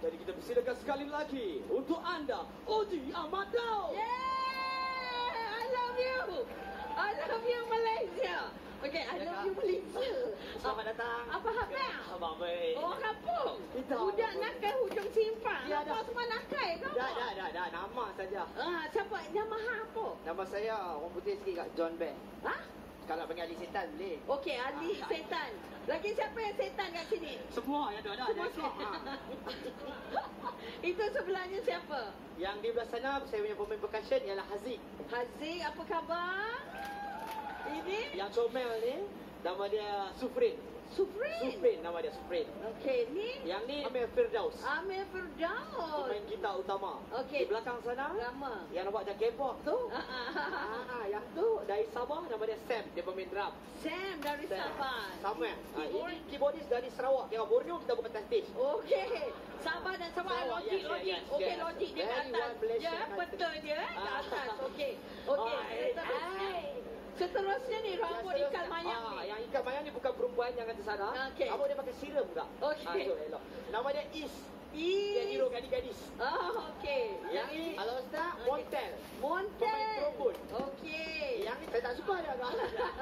jadi kita persilakan sekali lagi untuk anda, Oji Ahmad Daud. Yeah, I love you. I love you Malaysia. Okay, I love you Malaysia. Selamat datang. Apa khabar? Abang baik. Orang kampung. Kita Budak nakal hujung simpang. Ya, Apa dah. semua nakal kau? Dah. Nama saja. Siapa? Nama apa? Nama saya orang putih sikit kat John Bear. Ha? Kalau panggil Ali Setan boleh. Okey, Ali setan. Lagi siapa yang setan kat sini? Semua yang ada. Semua Itu sebelahnya siapa? Yang di belah sana saya punya pemain percussion ialah Haziq. Haziq, apa khabar? Ini Yang comel ni nama dia Sufrin. Sufrin. Nama dia Sufrin. Okey, ni Yang ni Amir Firdaus. Amir Firdaus. Pemain gitar utama. Okey. Di belakang sana Lama. yang nampak macam K-pop tu. Yang tu dari Sabah nama dia Sam, dia pemain drum. Sam dari Sabah. Sama. Ini keyboardis dari Sarawak. Yang Borneo kita bukan atas stage. Okey. Sabah dan Sarawak logik. yes, Okey, yes. logik dia Very kat atas. well blessed Ya, dengan betul dia kat atas. Okey. Seterusnya ni rambut ikan mayang ni. Yang ikan mayang ni bukan perempuan, jangan tersalah. Okey. Rambut dia pakai siram pula. Okey. So, elok. Nama dia Is. Dia hero gadis-gadis. Okey. Yang ni kalau Ustaz Montel. Montel. Pemain trombon. Okey. Yang ni saya tak suka dia agak.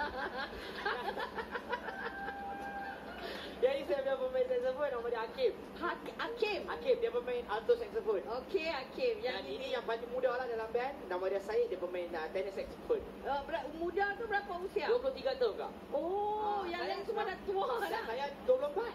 Jadi saya punya pemain saxophone nama dia Hakim. Hakim dia pemain alto saxophone. Okey, Hakim. Yang ini yang paling muda lah dalam band. Nama dia Syed, dia pemain tenor saxophone. Muda tu berapa usia? 23 tahun kak. Oh, yang lain semua dah tua dah. Saya 24.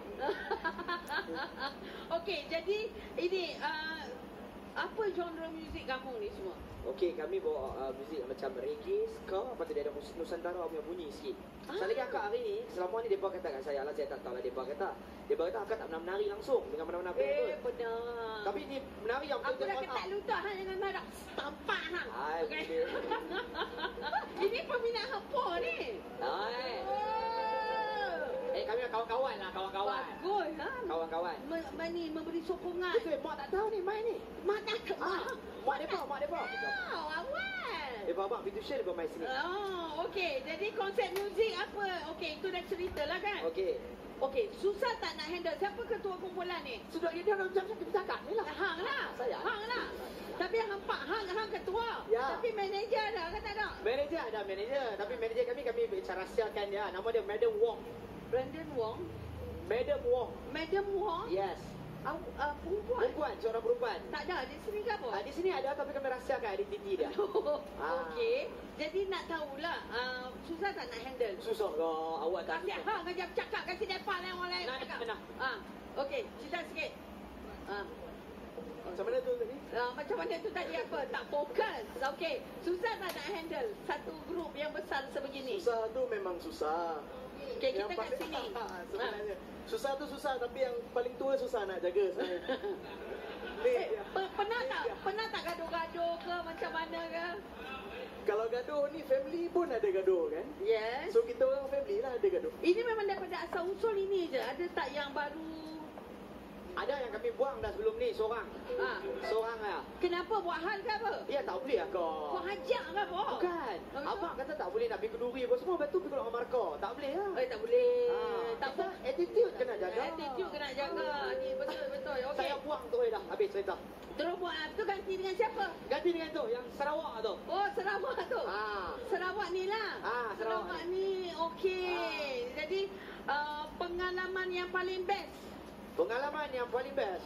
Okey, jadi ini apa genre muzik kamu ni semua? Okey, kami bawa muzik macam reggae, ska, lepas tu dia ada Nusantara punya bunyi sikit. Sekali lagi akak hari ni, selama ni mereka kata kat saya lah, saya tak tahu lah mereka kata. Mereka kata akak tak pernah menari langsung dengan mana-mana band tu. Benar. Tapi ni menari yang Aku dah ketak lutut hang dengan marah. Tampak hang. Hai, Okay. Ini peminat apa ni? Hai. Kami kawan-kawan lah, kawan-kawan. Bagus, ha? Kawan-kawan. Memberi sokongan. Betul, mak tak tahu ni main ni. Mak tak tahu. Mak depa. Tahu, awal. Abang Pintu Shell dia main sini. Oh, okey. Jadi konsep muzik apa? Okey, itu dah cerita lah kan? Okey. Okey, susah tak nak handle? Siapa ketua kumpulan ni? Sudah dia macam kita cakap ni lah. Hang lah. Saya. Hang lah. Tapi hang ketua. Ya. Tapi manager ada ke tak ada? Manager ada manager. Tapi manager kami bicara rahsiakan dia. Nama dia Madam Wong. Brandon Wong. Madam Wong. Madam Wong? Yes. Perempuan? Perempuan, seorang perempuan. Tak ada, di sini ke apa? Di sini ada tapi kami rahsiakan identiti dia. Okey. Jadi nak tahulah, susah tak nak handle? Susah ke awak tak Kasih hang aja cakap, kasih depan yang orang lain cakap. Okey, cerita sikit. Macam mana tu tadi? Macam mana tu tadi apa? Tak fokus. Okey, susah tak nak handle satu grup yang besar sebegini? Susah tu memang susah. Okey, kita kat sini. Sebenarnya susah tu susah, tapi yang paling tua susah nak jaga saya. Pernah tak gaduh-gaduh ke macam mana ke? Kalau gaduh ni family pun ada gaduh kan? Yes. So kita orang family lah ada gaduh. Ini memang daripada asal usul ini je. Ada tak yang baru? Ada yang kami buang dah sebelum ni seorang. Seorang lah. Kenapa buat hal ke apa? Ya tak boleh lah kau. Buat hajak ke apa? Bukan. Abang kata tak boleh nak pergi kenduri apa semua. Lepas tu pergi keluar markah. Tak boleh lah. Tak boleh. Tak kita attitude kena jaga. Attitude kena jaga. Ni betul. Okey. Saya buang tu dah. Habis cerita. Terus buat tu ganti dengan siapa? Ganti dengan tu. Yang Sarawak tu. Oh, Sarawak tu. Sarawak ni lah. Sarawak ni. Okey. Jadi pengalaman yang paling best. Pengalaman yang paling best.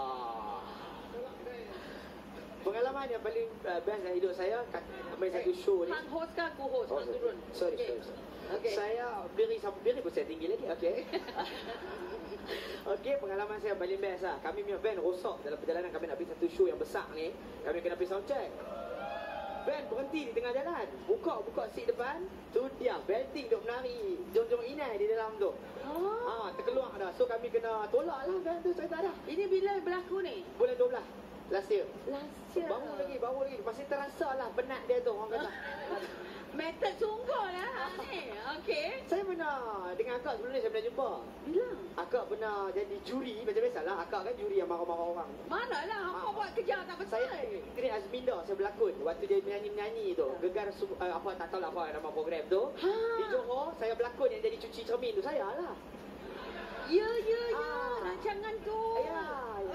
Pengalaman yang paling best dalam hidup saya main satu show ni. Hang host ke aku host? Hang turun. Sorry. Okay. Saya berdiri pun saya tinggi lagi. Okey. Okey, pengalaman saya paling best lah. Kami punya van rosak dalam perjalanan kami nak pergi satu show yang besar ni. Kami kena pergi sound check. Van berhenti di tengah jalan. Buka seat depan. Tu dia belting duk menari. Jom inai di dalam tu. Terkeluar dah. So kami kena tolak lah van tu, cerita dah. Ini bila berlaku ni? Bulan 12. Last year. Baru lagi. Masih terasa lah penat dia tu orang kata. Method sungguh lah ni. Okey. Saya pernah dengan akak sebelum ni saya pernah jumpa. Bila? Akak pernah jadi juri macam biasalah. Akak kan juri yang marah-marah orang. Manalah hampa buat kerja tak betul. Saya Kini Azminda saya berlakon waktu dia menyanyi tu. Gegar apa tak tahulah apa nama program tu. Di Johor saya berlakon yang jadi cuci cermin tu saya lah. Ya. Rancangan tu. Ya. Semua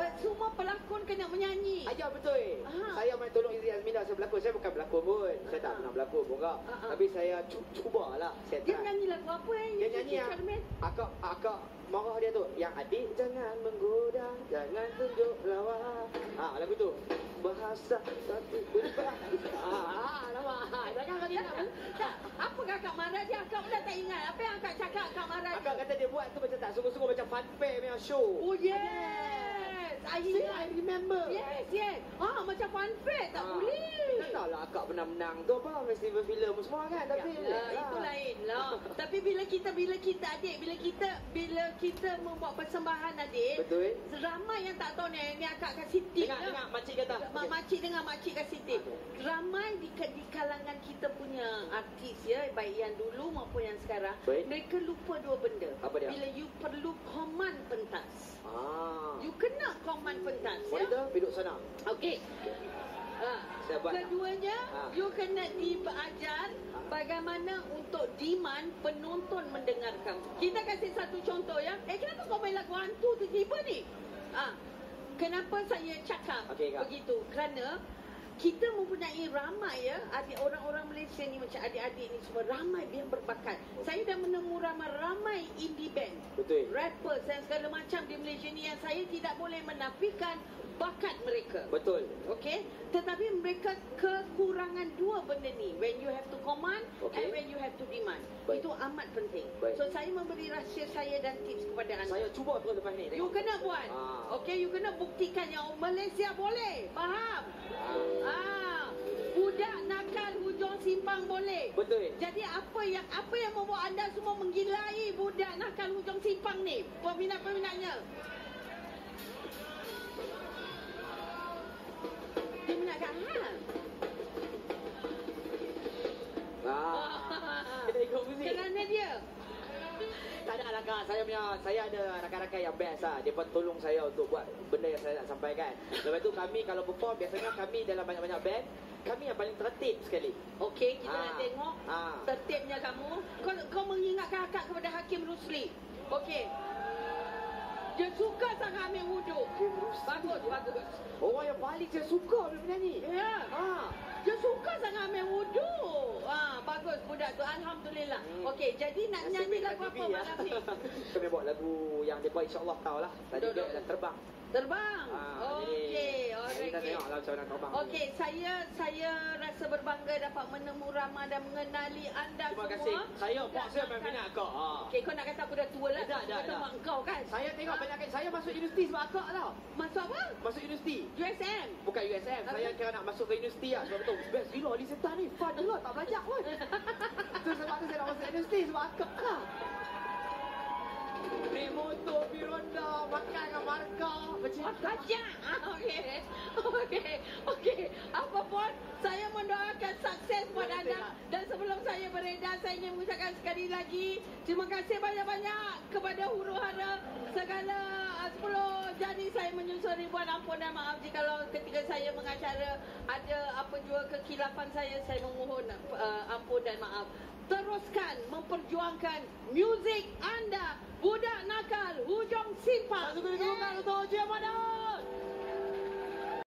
semua pelakon kena menyanyi. Ajar betul. Saya main tolong Izzy Azminah saya berlakon. Saya bukan pelakon pun. Saya tak pernah berlakon pun kak. Tapi saya cubalah. Saya Dia menyanyi lagu apa yang dia nyanyi yang akak marah dia tu. Yang adik jangan menggoda, jangan tunjuk lawa. Lagu tu. Bahasa satu berubah. Lama. Jangan kau dia. Apa kakak marah dia? Akak pun dah tak ingat. Apa yang akak cakap akak marah dia? Akak kata dia buat tu macam tak sungguh-sungguh macam funfair punya show. Oh yes. I remember. Yes. Macam funfair tak boleh. Tak tahulah akak pernah menang tu apa festival filem semua kan. Tapi itu lain lah. Tapi bila kita adik, bila kita membuat persembahan adik, betul. Ramai yang tak tahu ni akak kasih tip. Dengar makcik kata. Makcik dengar makcik kasih tip. Ramai di kalangan kita punya artis ya, baik yang dulu maupun yang sekarang, mereka lupa dua benda. Apa dia? Bila you perlu command pentas. You kena command pentas ya. Monitor duduk sana. Okey. Keduanya, you kena diajar bagaimana untuk demand penonton mendengarkan. Kita kasih satu contoh ya. Kenapa kau main lagu hantu tiba-tiba ni? Kenapa saya cakap begitu? Kerana kita mempunyai ramai ya, adik orang-orang Malaysia ni macam adik-adik ni semua ramai yang berbakat. Saya dah menemu ramai indie band, betul, rappers dan segala macam di Malaysia ni yang saya tidak boleh menafikan bakat mereka. Betul. Okey, tetapi mereka kekurangan dua benda ni. When you have to command and when you have to demand. Itu amat penting. So saya memberi rahsia saya dan tips kepada anda. Saya cuba terus lepas ni. You kena buat. Okey, you kena buktikan yang Malaysia boleh. Faham? Budak nakal hujung simpang boleh. Betul. Jadi apa yang membuat anda semua menggilai budak nakal hujung simpang ni? Peminat-peminatnya. Dia minatkan kita ikut muzik. Kerana dia tak ada lah kak. Saya ada rakan-rakan yang best lah. Dia pun tolong saya untuk buat benda yang saya nak sampaikan. Lepas tu kami kalau perform, biasanya kami dalam banyak-banyak band, kami yang paling tertib sekali. Okey, kita nak tengok tertibnya kamu. Kau mengingatkan akak kepada Hakim Rusli. Okey. Dia suka sangat ambil wuduk. Bagus. Orang yang paling saya suka bila menyanyi. Ya. Dia suka sangat ambil wuduk. Bagus budak tu. Alhamdulillah. Okey, jadi nak nyanyi lagu apa malam ni? Kami buat lagu yang dia buat insya-Allah tahulah. Tadi dia dah terbang. Okey, alright. Kita tengok lah macam mana terbang. Okey, saya rasa berbangga dapat menemu ramai dan mengenali anda semua. Terima kasih. Saya main minat kau. Okey, kau nak kata aku dah tua lah. Dah. Kau kan? Saya tengok banyak kali. Saya masuk universiti sebab akak tau. Masuk apa? Masuk universiti. USM? Bukan USM. Saya kira nak masuk ke universiti lah. Sebab tu best gila Ali Setan ni. Fun gila. Tak belajar pun. Itu sebab tu saya nak masuk universiti sebab akak lah. Naik motor, pergi ronda, makan dengan marka. Macam kacak. Okey. Apa pun, saya mendoakan sukses buat anda. Dan sebelum saya beredar, saya ingin mengucapkan sekali lagi terima kasih banyak-banyak kepada huru-hara segala 10 jadi saya menyusul ribuan ampun dan maaf jikalau ketika saya mengacara ada apa jua kekilafan saya memohon ampun dan maaf. Teruskan memperjuangkan muzik anda, budak nakal hujung simpang. Satu kali untuk Ujian Mana.